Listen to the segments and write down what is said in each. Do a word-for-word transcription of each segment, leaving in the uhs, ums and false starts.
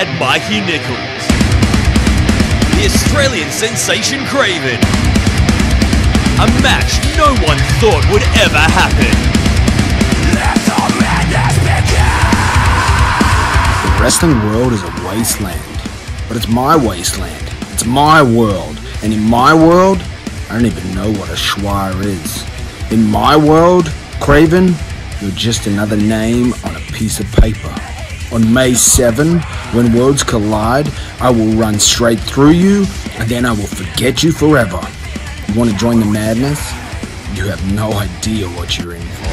Mad Mikey Nicholls, the Australian sensation Craven. A match no one thought would ever happen. Let the madness begin! The wrestling world is a wasteland, but it's my wasteland. It's my world, and in my world, I don't even know what a S H W A is. In my world, Craven, you're just another name on a piece of paper. On May seventh, when worlds collide, I will run straight through you, and then I will forget you forever. You want to join the madness? You have no idea what you're in for.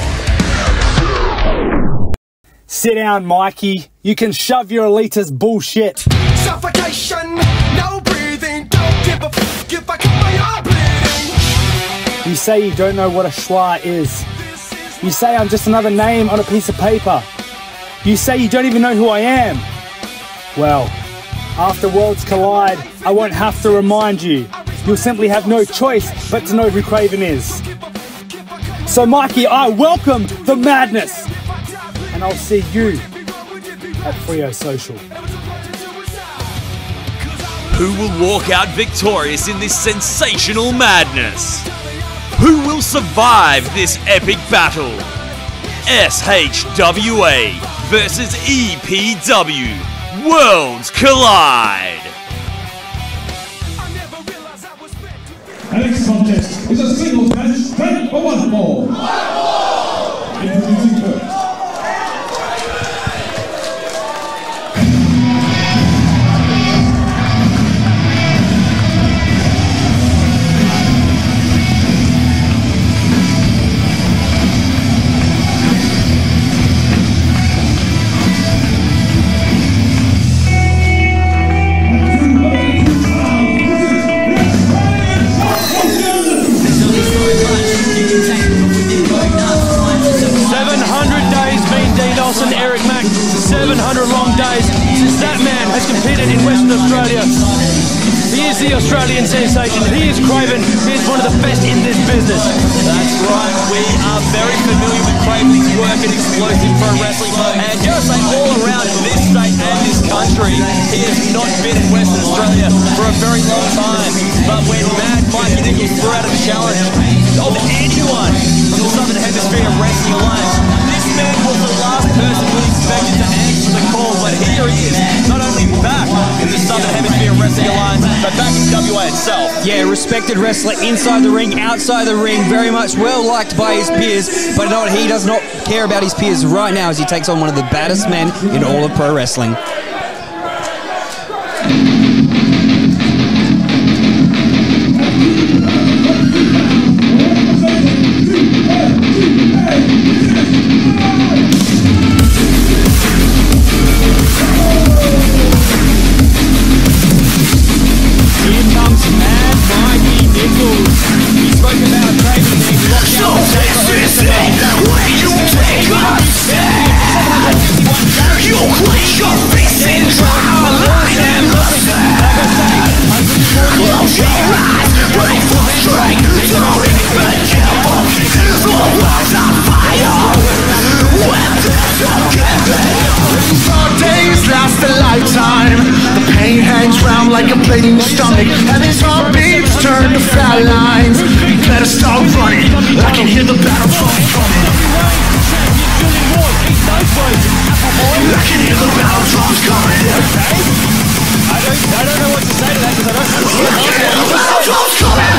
Sit down, Mikey. You can shove your elitist bullshit. Suffocation, no breathing, don't give a f if I cut my arm bleeding. You say you don't know what a S H W A is. You say I'm just another name on a piece of paper. You say you don't even know who I am. Well, after worlds collide, I won't have to remind you. You'll simply have no choice but to know who Craven is. So Mikey, I welcome the madness. And I'll see you at Freo Social. Who will walk out victorious in this sensational madness? Who will survive this epic battle? S H W A versus E P W. Worlds collide! Our next contest is a singles match, straight for one fall. Introducing first. seven hundred long days since that man has competed in Western Australia. He is the Australian sensation. He is Craven. He is one of the best in this business. That's right. We are very familiar with Craven's work in explosive pro wrestling. And just say all around this state and this country, he has not been in Western Australia for a very long time. But when Mad Mikey Nicholls threw out a challenge of anyone from the Southern Hemisphere Wrestling Alliance, this man was the last person we expected to answer the call. But here he is, not only back in the Southern Hemisphere Wrestling Alliance, but back in W A itself. Yeah, respected wrestler inside the ring, outside the ring, very much well liked by his peers, but not, he does not care about his peers right now as he takes on one of the baddest men in all of pro wrestling. Like a blade in the stomach, and these heartbeats turn to fat lines. You better start running. I can hear the battle drum coming. I can hear the battle drums coming. I don't, I don't know what to say to that because I don't know. I can hear the battle drums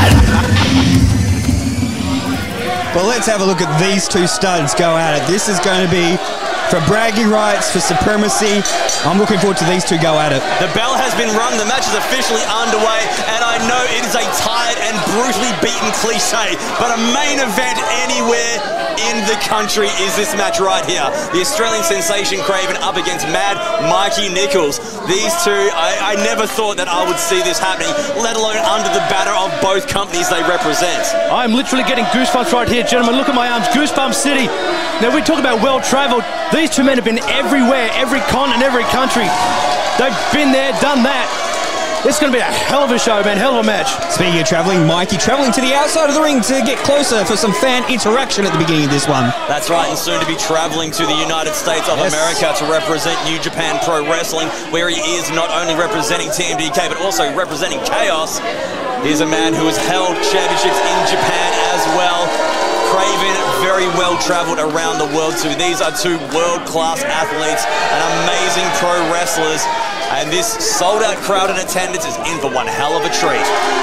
coming. Well, let's have a look at these two studs go at it. This is going to be for bragging rights, for supremacy. I'm looking forward to these two go at it. The bell has been rung, the match is officially underway, and I know it is a tired and brutally beaten cliche, but a main event anywhere in the country is this match right here. The Australian sensation Craven up against Mad Mikey Nicholls. These two, I, I never thought that I would see this happening, let alone under the banner of both companies they represent. I'm literally getting goosebumps right here, gentlemen. Look at my arms, Goosebump City. Now, we talk about well-travelled. These two men have been everywhere, every continent, every country. They've been there, done that. It's going to be a hell of a show, man. Hell of a match. Speaking of travelling, Mikey travelling to the outside of the ring to get closer for some fan interaction at the beginning of this one. That's right, and soon to be travelling to the United States of yes. America to represent New Japan Pro Wrestling, where he is not only representing T M D K, but also representing Chaos. He's a man who has held championships in Japan as well. Craven, very well travelled around the world too. These are two world-class athletes and amazing pro wrestlers. And this sold-out crowd in attendance is in for one hell of a treat.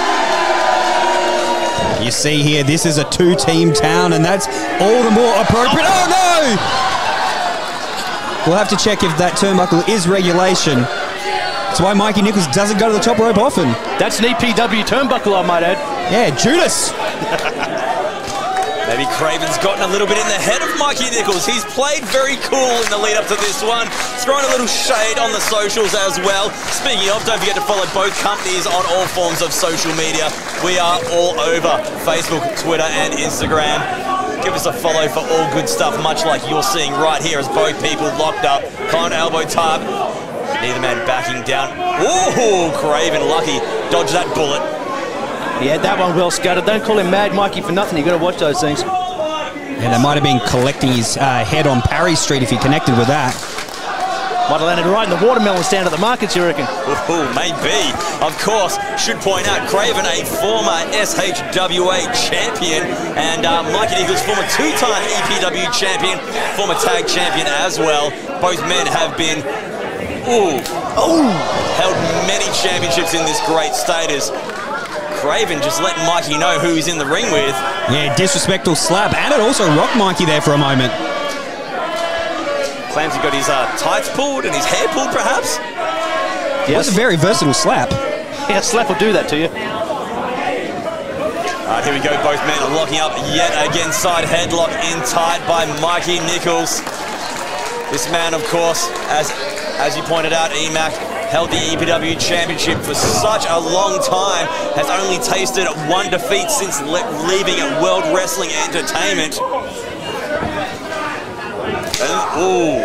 You see here, this is a two-team town, and that's all the more appropriate. Oh, no! We'll have to check if that turnbuckle is regulation. That's why Mikey Nicholls doesn't go to the top rope often. That's an E P W turnbuckle, I might add. Yeah, Judas. Maybe Craven's gotten a little bit in the head of Mikey Nicholls. He's played very cool in the lead up to this one. He's throwing a little shade on the socials as well. Speaking of, don't forget to follow both companies on all forms of social media. We are all over Facebook, Twitter, and Instagram. Give us a follow for all good stuff, much like you're seeing right here as both people locked up. Con elbow tap. Neither man backing down. Ooh, Craven, lucky. Dodge that bullet. He had that one well scuttered. Don't call him Mad Mikey for nothing. You've got to watch those things. Yeah, that might have been collecting his uh, head on Parry Street if he connected with that. Might have landed right in the watermelon stand at the markets, you reckon? Ooh, maybe. Of course, should point out Craven, a former S H W A champion, and uh, Mikey Nicholls, former two-time E P W champion, former tag champion as well. Both men have been, ooh, ooh, held many championships in this great state. As Craven just letting Mikey know who he's in the ring with. Yeah, disrespectful slap, and it also rocked Mikey there for a moment. Claims he got his uh, tights pulled and his hair pulled, perhaps? Yes. That's a very versatile slap. Yeah, a slap will do that to you. All right, here we go. Both men are locking up yet again. Side headlock in tight by Mikey Nicholls. This man, of course, as, as you pointed out, E MAC, held the E P W Championship for such a long time, has only tasted one defeat since le leaving World Wrestling Entertainment. And, ooh.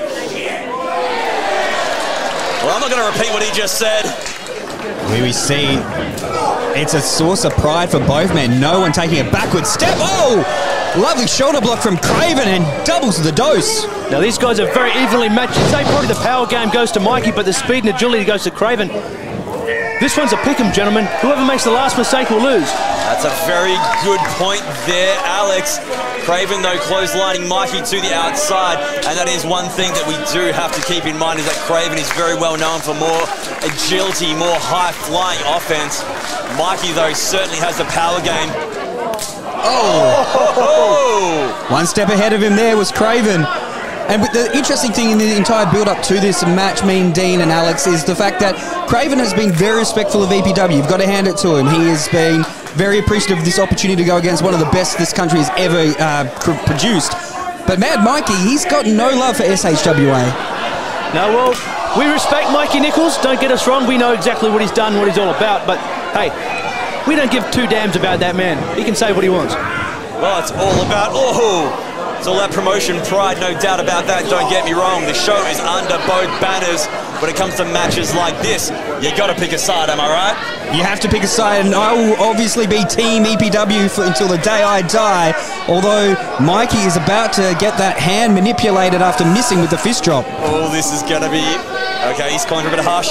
Well, I'm not going to repeat what he just said. Here we see it's a source of pride for both men. No one taking a backward step. Oh! Lovely shoulder block from Craven and doubles the dose. Now, these guys are very evenly matched. You'd say probably the power game goes to Mikey, but the speed and agility goes to Craven. This one's a pick'em, gentlemen. Whoever makes the last mistake will lose. That's a very good point there, Alex. Craven, though, clotheslining Mikey to the outside, and that is one thing that we do have to keep in mind, is that Craven is very well known for more agility, more high-flying offense. Mikey, though, certainly has the power game. Oh! oh. One step ahead of him there was Craven. And the interesting thing in the entire build-up to this match, me and Dean and Alex, is the fact that Craven has been very respectful of E P W. You've got to hand it to him. He has been very appreciative of this opportunity to go against one of the best this country has ever uh, produced. But Mad Mikey, he's got no love for S H W A. No, well, we respect Mikey Nicholls. Don't get us wrong. We know exactly what he's done, what he's all about. But, hey, we don't give two damns about that man. He can say what he wants. Well, it's all about, oh, it's all that promotion pride, no doubt about that. Don't get me wrong. The show is under both banners. When it comes to matches like this, you got to pick a side, am I right? You have to pick a side, and I will obviously be Team E P W for, until the day I die, although Mikey is about to get that hand manipulated after missing with the fist drop. Oh, this is going to be... Okay, he's calling for a bit of hush.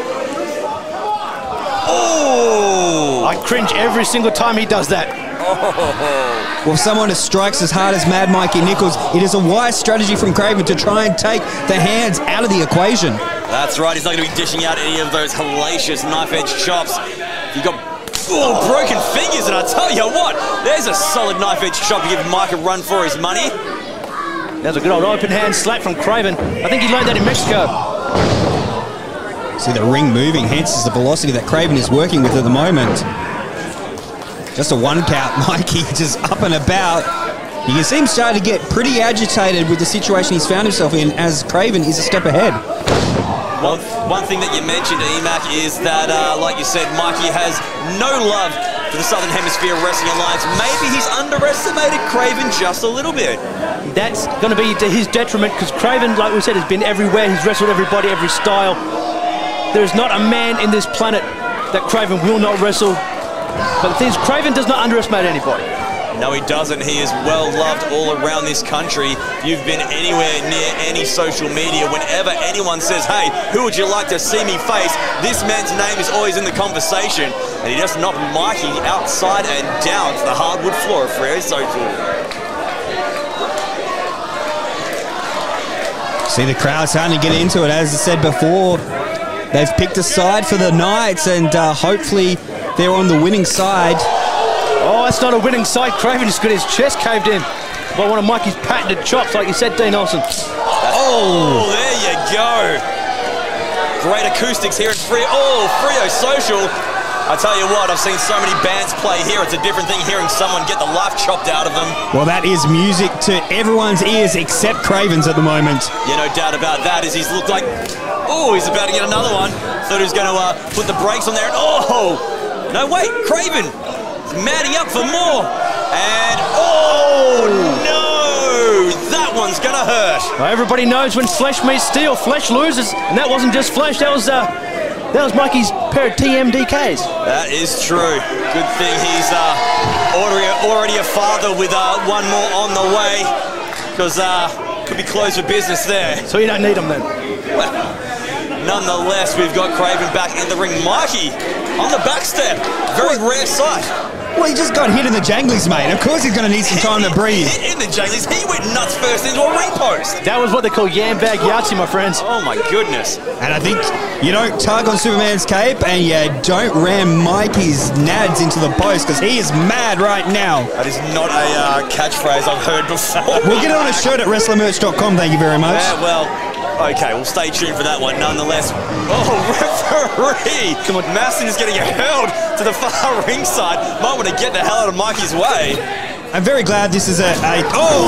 Oh! I cringe every single time he does that. Oh. Well, someone who strikes as hard as Mad Mikey Nicholls, it is a wise strategy from Craven to try and take the hands out of the equation. That's right, he's not going to be dishing out any of those hellacious knife-edge chops. You got oh, broken fingers, and I tell you what, there's a solid knife-edge chop to give Mike a run for his money. That's a good old open hand slap from Craven. I think he learned that in Mexico. See the ring moving, hence is the velocity that Craven is working with at the moment. Just a one count, Mikey just up and about. You can see him starting to get pretty agitated with the situation he's found himself in, as Craven is a step ahead. One, one thing that you mentioned, E MAC, is that, uh, like you said, Mikey has no love for the Southern Hemisphere Wrestling Alliance. Maybe he's underestimated Craven just a little bit. That's going to be to his detriment, because Craven, like we said, has been everywhere. He's wrestled everybody, every style. there is not a man in this planet that Craven will not wrestle. But the thing is, Craven does not underestimate anybody. No, he doesn't. He is well loved all around this country. You've been anywhere near any social media, whenever anyone says, hey, who would you like to see me face? This man's name is always in the conversation. And he just knocked Mikey outside and down to the hardwood floor of Freo Social. See the crowd starting to get into it. As I said before, they've picked a side for the Knights, and uh, hopefully they're on the winning side. Oh, that's not a winning side. Craven just got his chest caved in by one of Mikey's patented chops, like you said, Dean Olsen. Oh, there you go. Great acoustics here at Freo. Oh, Freo Social. I tell you what, I've seen so many bands play here. It's a different thing hearing someone get the life chopped out of them. Well, that is music to everyone's ears except Craven's at the moment. Yeah, no doubt about that, as he's looked like, oh, he's about to get another one. Thought he was going to uh, put the brakes on there. And, oh, no, wait, Craven is madding up for more. And, oh, no, that one's going to hurt. Well, everybody knows when flesh meets steel, flesh loses. And that wasn't just flesh, that was... Uh, That was Mikey's pair of T M D Ks. That is true. Good thing he's uh, already, already a father with uh, one more on the way, because uh, could be closed for business there. So you don't need him then. Well, nonetheless, we've got Craven back in the ring. Mikey on the back step. Very rare sight. Well, he just got hit in the janglies, mate. Of course he's going to need some time to breathe. Hit in the janglies. He went nuts first into a ring post. That was what they call yam bag Yahtzee, my friends. Oh, my goodness. And I think you don't tug on Superman's cape and you don't ram Mikey's nads into the post, because he is mad right now. That is not a uh, catchphrase I've heard before. We'll get it on a shirt at wrestler merch dot com, thank you very much. Yeah, well... Okay, we'll stay tuned for that one nonetheless. Oh, referee! Come on, Masson is getting hurled to the far ringside. Might want to get the hell out of Mikey's way. I'm very glad this is a... a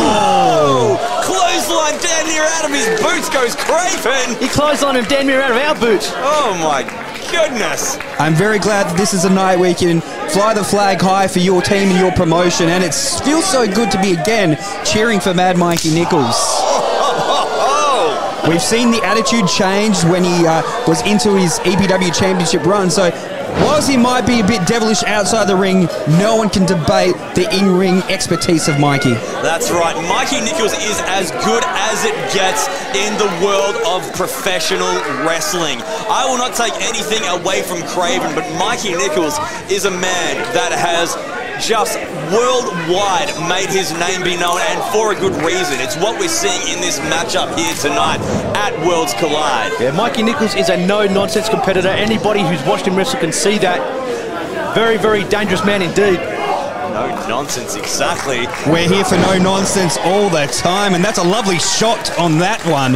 oh! Clothesline down here out of his boots goes Craven! He clotheslined him down here out of our boots. Oh my goodness! I'm very glad that this is a night where you can fly the flag high for your team and your promotion, and it feels so good to be again cheering for Mad Mikey Nicholls. We've seen the attitude change when he uh, was into his E P W championship run, so whilst he might be a bit devilish outside the ring, no one can debate the in-ring expertise of Mikey. That's right. Mikey Nicholls is as good as it gets in the world of professional wrestling. I will not take anything away from Craven, but Mikey Nicholls is a man that has just worldwide made his name be known, and for a good reason. It's what we're seeing in this matchup here tonight at Worlds Collide. Yeah, Mikey Nicholls is a no-nonsense competitor. Anybody who's watched him wrestle can see that. Very, very dangerous man indeed. No nonsense, exactly. We're here for no nonsense all the time, and that's a lovely shot on that one.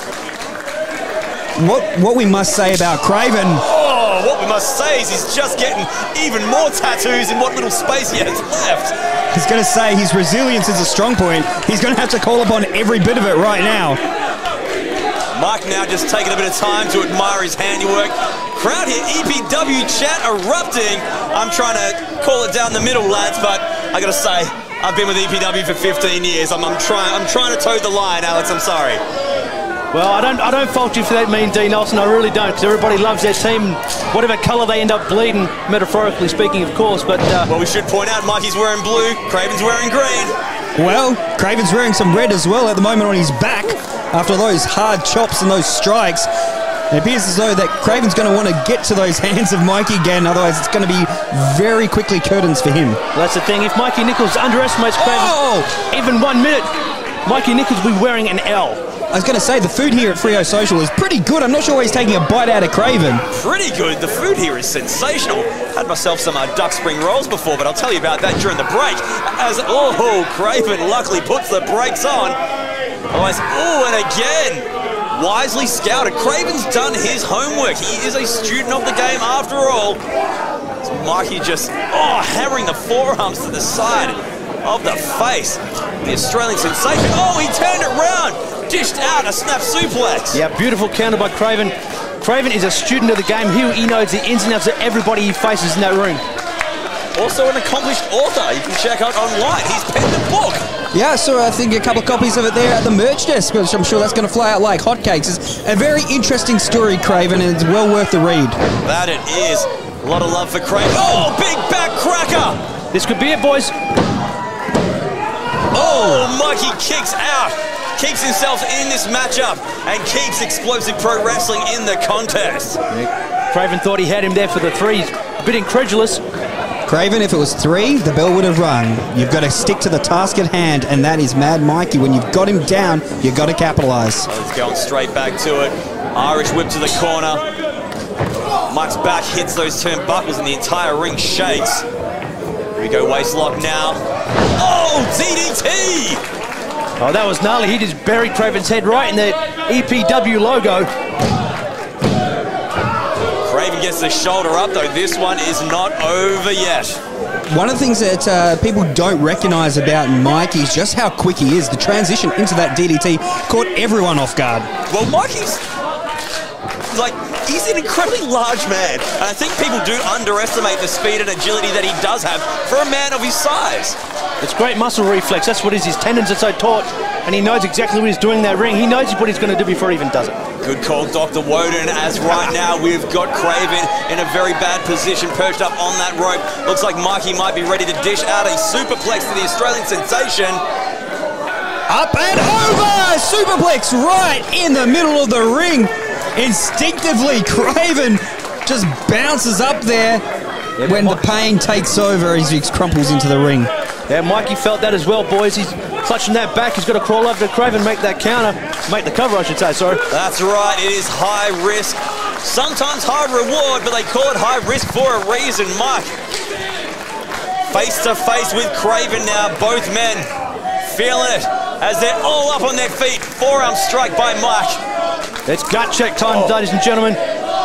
What, what we must say about Craven... Oh, what we must say is he's just getting even more tattoos in what little space he has left. He's going to say his resilience is a strong point. He's going to have to call upon every bit of it right now. Mike now just taking a bit of time to admire his handiwork. Crowd here, E P W chat erupting. I'm trying to call it down the middle, lads, but I got to say, I've been with E P W for fifteen years. I'm, I'm trying. I'm trying to toe the line, Alex. I'm sorry. Well, I don't, I don't fault you for that, Mean Dean Olsen. I really don't, because everybody loves their team, whatever colour they end up bleeding, metaphorically speaking, of course. But uh, well, we should point out Mikey's wearing blue, Craven's wearing green. Well, Craven's wearing some red as well at the moment on his back after those hard chops and those strikes. It appears as though that Craven's going to want to get to those hands of Mikey again, otherwise it's going to be very quickly curtains for him. Well, that's the thing. If Mikey Nicholls underestimates Craven, oh! even one minute, Mikey Nicholls will be wearing an L. I was going to say, the food here at Freo Social is pretty good. I'm not sure why he's taking a bite out of Craven. Pretty good. The food here is sensational. Had myself some uh, duck spring rolls before, but I'll tell you about that during the break. As, oh, Craven luckily puts the brakes on. Otherwise, oh, and again, wisely scouted. Craven's done his homework. He is a student of the game after all. So Mikey just, oh, hammering the forearms to the side of the face. The Australian sensation. Oh, he turned it round. Dished out a snap suplex. Yeah, beautiful counter by Craven. Craven is a student of the game. He, he knows the ins and outs of everybody he faces in that ring. Also an accomplished author. You can check out online. He's penned the book. Yeah, so I think a couple of copies of it there at the merch desk, which I'm sure that's going to fly out like hotcakes. It's a very interesting story, Craven, and it's well worth the read. That it is. A lot of love for Craven. Oh, big back cracker! This could be it, boys. Oh, Mikey kicks out. Keeps himself in this matchup and keeps Explosive Pro Wrestling in the contest. Yeah. Craven thought he had him there for the three. A bit incredulous. Craven, if it was three, the bell would have rung. You've got to stick to the task at hand, and that is Mad Mikey. When you've got him down, you've got to capitalise. Oh, he's going straight back to it. Irish whip to the corner. Mike's back hits those turnbuckles and the entire ring shakes. Here we go, waist lock now. Oh, D D T! Oh, that was gnarly. He just buried Craven's head right in the E P W logo. Craven gets the shoulder up, though. This one is not over yet. One of the things that uh, people don't recognise about Mikey is just how quick he is. The transition into that D D T caught everyone off guard. Well, Mikey's, like, he's an incredibly large man. And I think people do underestimate the speed and agility that he does have for a man of his size. It's great muscle reflex. That's what it is. His tendons are so taut, and he knows exactly what he's doing in that ring. He knows what he's going to do before he even does it. Good call, Doctor Woden, as right now we've got Craven in a very bad position, perched up on that rope. Looks like Mikey might be ready to dish out a superplex to the Australian sensation. Up and over! Superplex right in the middle of the ring. Instinctively, Craven just bounces up there yeah, when the pain takes over as he crumples into the ring. Yeah, Mikey felt that as well, boys. He's clutching that back. He's got to crawl over to Craven, make that counter. Make the cover, I should say, sorry. That's right. It is high risk. Sometimes high reward, but they call it high risk for a reason, Mike. Face to face with Craven now. Both men feeling it as they're all up on their feet. Forearm strike by Mike. It's gut check time, oh. ladies and gentlemen.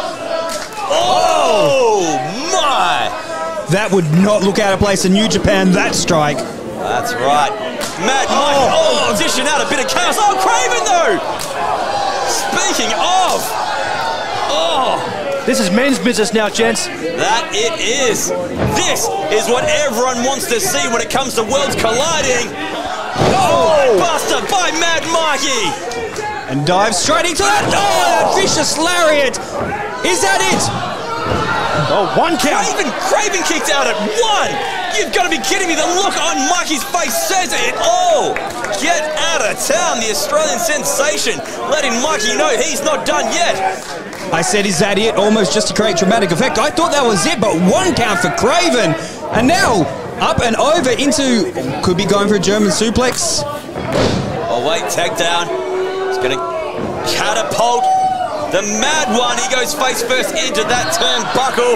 Oh, my! That would not look out of place in New Japan, that strike. That's right. Mad Mike, oh, dishing out a bit of chaos. Oh, Craven, though! Speaking of, oh. This is men's business now, gents. That it is. This is what everyone wants to see when it comes to worlds colliding. Oh, buster by Mad Mikey. And dives straight into that. Oh, that vicious lariat. Is that it? Oh, one count. Craven, Craven kicked out at one. You've got to be kidding me. The look on Mikey's face says it all. Get out of town, the Australian sensation, letting Mikey know he's not done yet. I said, is that it? Almost just to create dramatic effect. I thought that was it, but one count for Craven. And now, up and over into, could be going for a German suplex. Oh, wait, tag down. He's going to catapult. The mad one, he goes face first into that turnbuckle.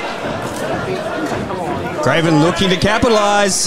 Craven looking to capitalise.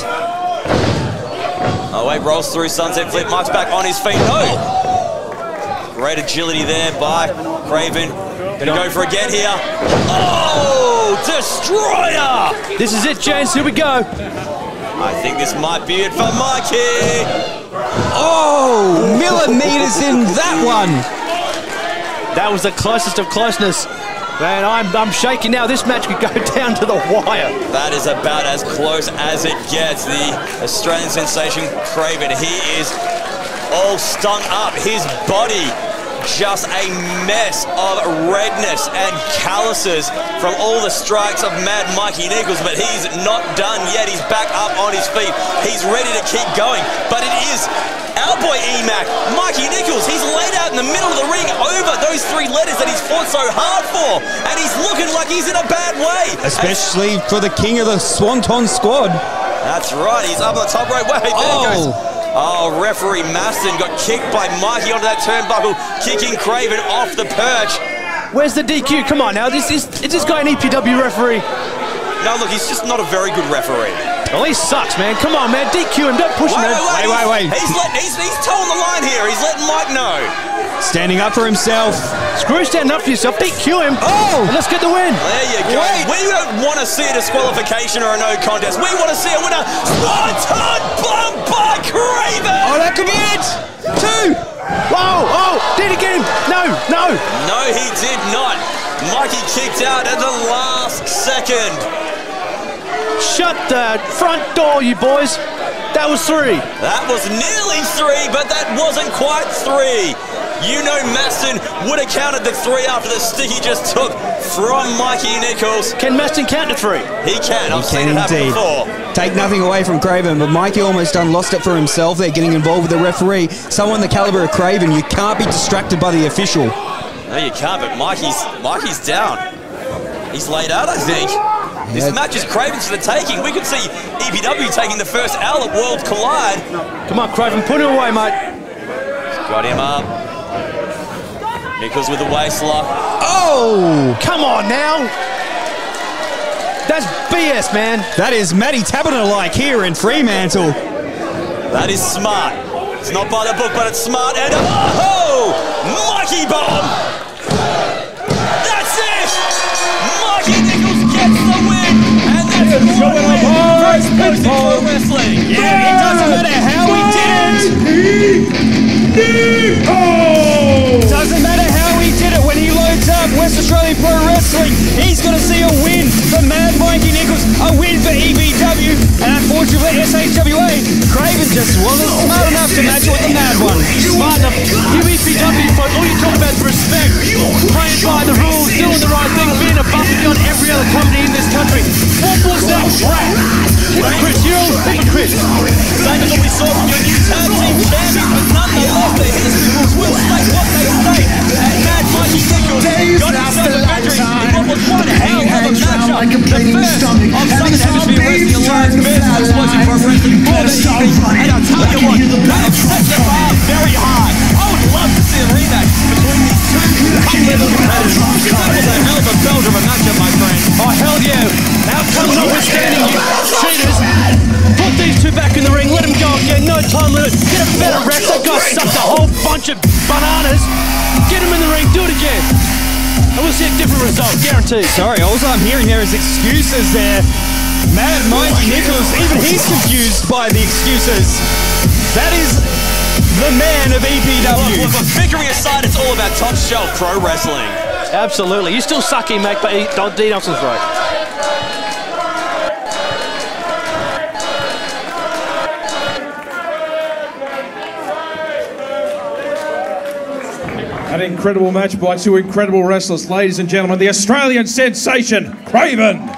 Oh wait, rolls through sunset flip. Mike's back on his feet. No! Great agility there by Craven. Gonna go for again here. Oh! Destroyer! This is it, gents. Here we go. I think this might be it for Mikey. Oh! Millimeters in that one. That was the closest of closeness. Man, I'm, I'm shaking now. This match could go down to the wire. That is about as close as it gets. The Australian sensation, Craven, he is all stung up. His body just a mess of redness and calluses from all the strikes of Mad Mikey Nicholls, but he's not done yet. He's back up on his feet. He's ready to keep going, but it is our boy E-Mac, Mikey Nicholls. He's laid out in the middle of the ring over those three letters that he's fought so hard for, and he's looking like he's in a bad way. Especially for the king of the Swanton squad. That's right, he's up on the top rope. Wait, there oh. he goes. Oh, referee Maston got kicked by Mikey onto that turnbuckle, kicking Craven off the perch. Where's the D Q? Come on now, this is, is this guy an E P W referee? No, look, he's just not a very good referee. Well, he sucks, man. Come on, man. D Q him. Don't push him. Wait, wait, wait, wait, wait. He's, letting, he's, he's towing the line here. He's letting Mike know. Standing up for himself. Screw standing up for yourself. D Q him. Oh! And let's get the win. There you go. Wait. We don't want to see a disqualification or a no contest. We want to see a winner. Swanton bomb by Craven. Oh, that could be it. Two. Whoa, oh, did he get him? No, no. No, he did not. Mikey kicked out at the last second. Shut the front door, you boys. That was three. That was nearly three, but that wasn't quite three. You know Maston would have counted the three after the stick he just took from Mikey Nicholls. Can Maston count to three? He can. I've He seen can it happen indeed. before. Take nothing away from Craven, but Mikey almost done lost it for himself there, getting involved with the referee. Someone the caliber of Craven, you can't be distracted by the official. No, you can't, but Mikey's Mikey's down. He's laid out, I think. This Yeah. match is Craven for the taking. We could see E P W taking the first L at World Collide. Come on, Craven, put it away, mate. Got him up. Nicholls with the waist lock. Oh! Come on now. That's B S, man. That is Matty Taberner-like here in Fremantle. That is smart. It's not by the book, but it's smart. And oh, Mikey bomb. That's it. Mikey Nicholls gets the win, and that's a good win for Exclusive Pro Wrestling. Yeah, it doesn't matter how he did it. Doesn't matter how he did it. When he loads up West Australian Pro Wrestling, he's going to see a win for Mad Mikey Nicholls, a win for E P W, and unfortunately S H W A. Craven just wasn't smart enough to match it with the Mad one. Smart enough. You E P W folk, all you talk about is respect. Playing by the rules, doing the right thing, being above and beyond every other company in this country. What was that crap? Chris, you're all hypocrites. Same as what we saw from your new tag team champions, but nonetheless, the history books will say what they say. And Mad Mikey Nicholls got himself a victory in what was one hell of a matchup. Like a The bleeding first stomach, of having Southern some Hemisphere Wrestling beats Alliance turn to versus Explosive Pro Wrestling for the evening. And I'll tell you what, that set the bar very high. I would love to see a rematch between these two top-level competitors. That was a hell of a belter of a matchup, my friend. Oh, hell yeah. Outcome notwithstanding, you cheaters. Put these two back in the ring, let them go again, no time limit. Get a better ref, that guy sucked a whole bunch of bananas. Get him in the ring, do it again. And we'll see a different result, guaranteed. Sorry, all I'm hearing there is excuses there. Mad Mikey Nicholls, even he's confused by the excuses. That is the man of E P W. Look, look, look, victory aside, it's all about top shelf pro wrestling. Absolutely. You're still sucking, mate, but D. Nelson's right. An incredible match by two incredible wrestlers. Ladies and gentlemen, the Australian sensation, Craven.